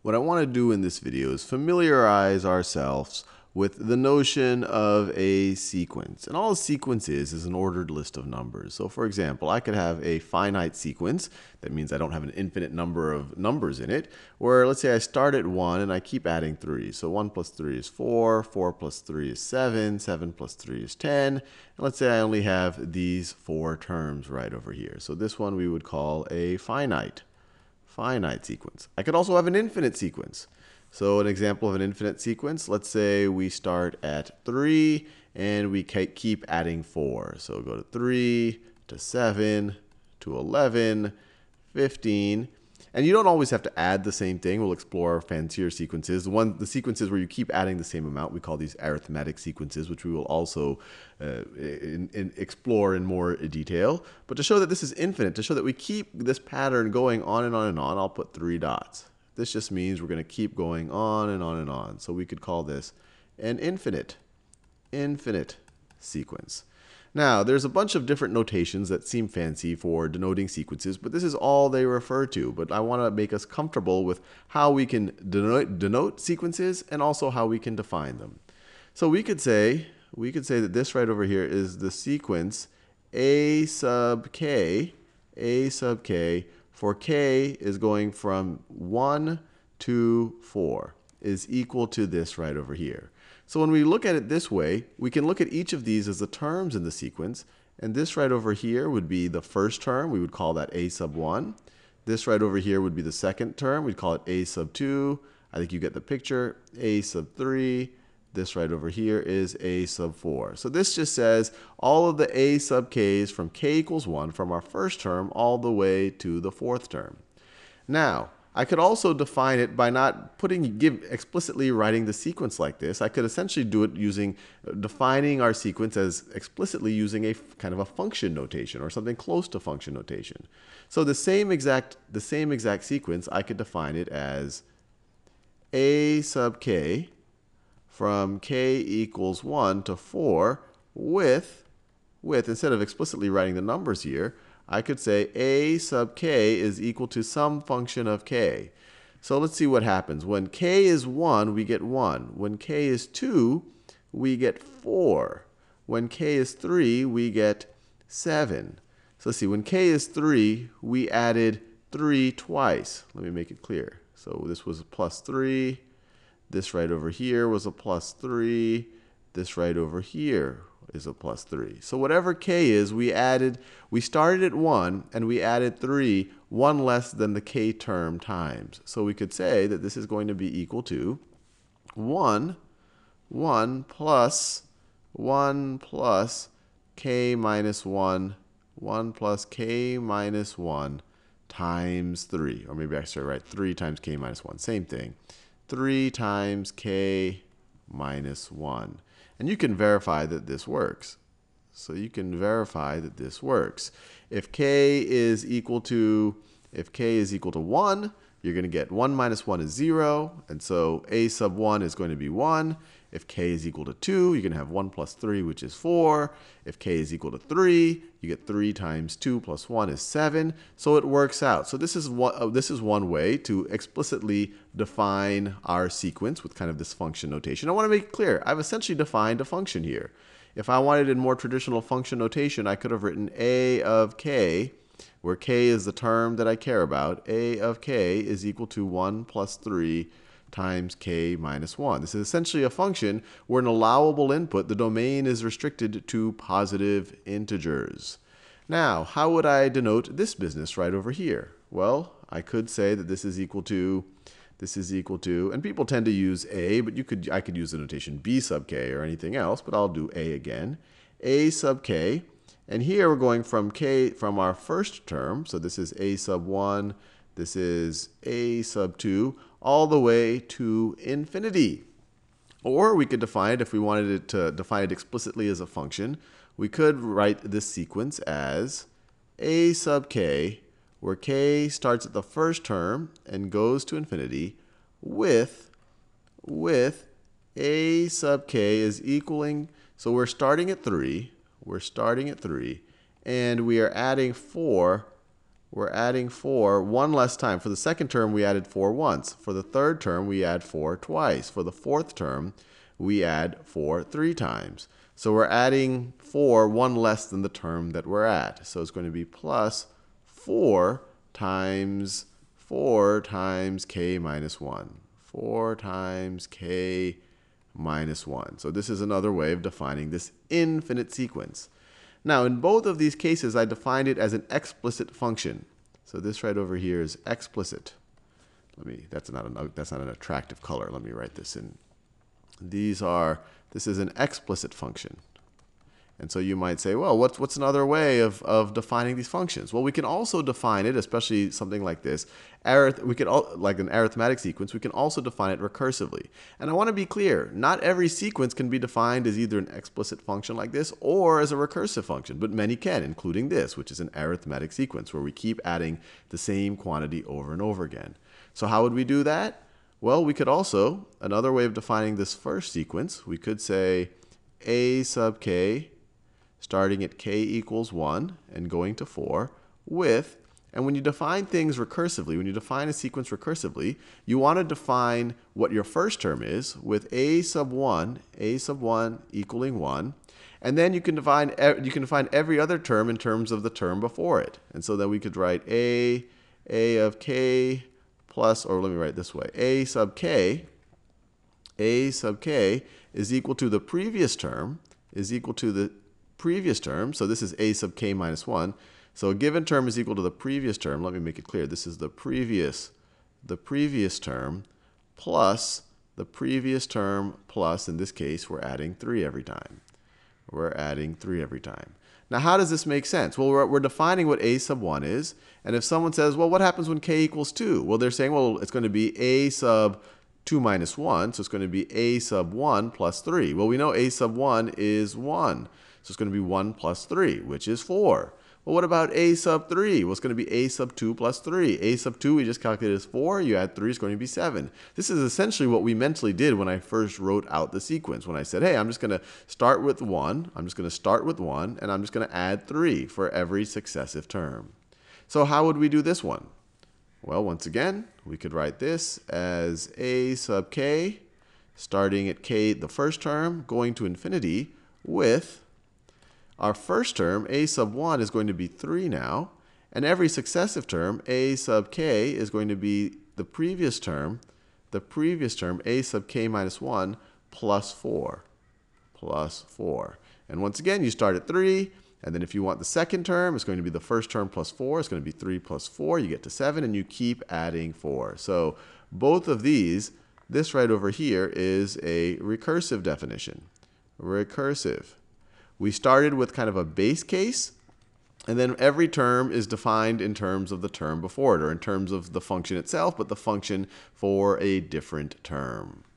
What I want to do in this video is familiarize ourselves with the notion of a sequence. And all a sequence is an ordered list of numbers. So for example, I could have a finite sequence. That means I don't have an infinite number of numbers in it. Where let's say I start at 1 and I keep adding 3. So 1 plus 3 is 4, 4 plus 3 is 7, 7 plus 3 is 10. And let's say I only have these 4 terms right over here. So this one we would call a finite sequence. I could also have an infinite sequence. So an example of an infinite sequence, let's say we start at 3 and we keep adding 4. So go to 3 to 7 to 11, 15. And you don't always have to add the same thing. We'll explore fancier sequences. The sequences where you keep adding the same amount, we call these arithmetic sequences, which we will also explore in more detail. But to show that this is infinite, to show that we keep this pattern going on and on and on, I'll put 3 dots. This just means we're going to keep going on and on and on. So we could call this an infinite sequence. Now, there's a bunch of different notations that seem fancy for denoting sequences, but this is all they refer to. But I want to make us comfortable with how we can denote sequences and also how we can define them. So we could say that this right over here is the sequence a sub k, for k is going from 1 to 4 is equal to this right over here. So when we look at it this way, we can look at each of these as the terms in the sequence. And this right over here would be the first term. We would call that a sub 1. This right over here would be the second term. We'd call it a sub 2. I think you get the picture. A sub 3. This right over here is a sub 4. So this just says all of the a sub k's from k equals 1 from our first term all the way to the fourth term. Now, I could also define it by not explicitly writing the sequence like this. I could essentially do it using defining our sequence as explicitly using a kind of a function notation or something close to function notation. So the same exact sequence, I could define it as a sub k from k equals 1 to 4 with instead of explicitly writing the numbers here, I could say a sub k is equal to some function of k. So let's see what happens. When k is 1, we get 1. When k is 2, we get 4. When k is 3, we get 7. So let's see. When k is 3, we added 3 twice. Let me make it clear. So this was a plus 3. This right over here was a plus 3. This right over here is a plus 3. So whatever k is, we started at 1 and we added 3, 1 less than the k term times. So we could say that this is going to be equal to 1 plus k minus 1, 1 plus k minus 1 times 3. Or maybe I should write 3 times k minus 1. Same thing. 3 times k minus 1. And you can verify that this works. So you can verify that this works. If k is equal to 1, you're going to get 1 minus 1 is 0. And so a sub 1 is going to be 1. If k is equal to 2, you're going to have 1 plus 3, which is 4. If k is equal to 3, you get 3 times 2 plus 1 is 7. So it works out. So this is one way to explicitly define our sequence with kind of this function notation. I want to make it clear. I've essentially defined a function here. If I wanted in more traditional function notation, I could have written a of k, where k is the term that I care about. A of k is equal to 1 plus 3 times k minus 1. This is essentially a function where an allowable input, the domain is restricted to positive integers. Now, how would I denote this business right over here? Well, I could say that this is equal to, and people tend to use a, but I could use the notation b sub k or anything else, but I'll do a again. A sub k, and here we're going from our first term, so this is a sub 1, this is a sub 2, all the way to infinity. Or we could define it, if we wanted to define it explicitly as a function, we could write this sequence as a sub k, where k starts at the first term and goes to infinity, with a sub k is equaling, so we're starting at 3, and we are adding 4 we're adding 4 one less time. For the second term, we added 4 once. For the third term, we add 4 twice. For the fourth term, we add 4 3 times. So we're adding 4 one less than the term that we're at. So it's going to be plus 4 times k minus 1. 4 times k minus 1. So this is another way of defining this infinite sequence. Now, in both of these cases, I defined it as an explicit function. So this right over here is explicit. That's not an attractive color. Let me write this in. This is an explicit function. And so you might say, well, what's another way of defining these functions? Well, we can also define it, especially something like this, like an arithmetic sequence, we can also define it recursively. And I want to be clear, not every sequence can be defined as either an explicit function like this or as a recursive function, but many can, including this, which is an arithmetic sequence where we keep adding the same quantity over and over again. So how would we do that? Well, we could also, another way of defining this first sequence, we could say a sub k starting at k equals 1 and going to 4 with, and when you define things recursively, when you define a sequence recursively, you want to define what your first term is with a sub 1 equaling 1, and then you can define every other term in terms of the term before it. And so then we could write a of k plus, or let me write it this way, a sub k is equal to the previous term, so this is a sub k minus 1. So a given term is equal to the previous term. Let me make it clear. This is the previous term plus the previous term plus, in this case, we're adding 3 every time. Now, how does this make sense? Well, we're defining what a sub 1 is. And if someone says, well, what happens when k equals 2? Well, they're saying, well, it's going to be a sub 2 minus 1. So it's going to be a sub 1 plus 3. Well, we know a sub 1 is 1. So it's going to be 1 plus 3, which is 4. Well, what about a sub 3? Well, it's going to be a sub 2 plus 3. A sub 2 we just calculated as 4. You add 3, it's going to be 7. This is essentially what we mentally did when I first wrote out the sequence. When I said, hey, I'm just going to start with 1. And I'm just going to add 3 for every successive term. So how would we do this one? Well, once again, we could write this as a sub k starting at k, the first term, going to infinity with our first term, a sub 1, is going to be 3 now. And every successive term, a sub k, is going to be the previous term, a sub k minus 1, plus 4. And once again, you start at 3. And then if you want the second term, it's going to be the first term plus 4. It's going to be 3 plus 4. You get to 7, and you keep adding 4. So both of these, this right over here is a recursive definition. Recursive. We started with kind of a base case, and then every term is defined in terms of the term before it, or in terms of the function itself, but the function for a different term.